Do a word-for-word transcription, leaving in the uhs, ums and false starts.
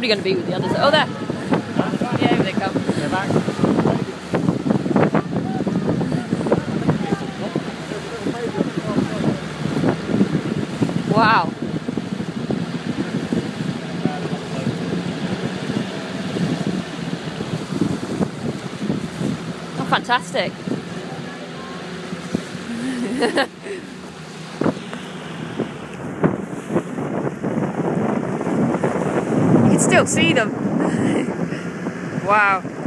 probably going to be with the others. Oh, there. Yeah, here they come. They're back. Wow. Oh, fantastic. You can still see them. Wow.